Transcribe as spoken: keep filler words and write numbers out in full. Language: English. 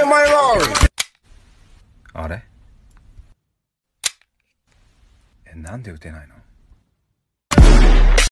my marley. あれえ、なんで打てないの？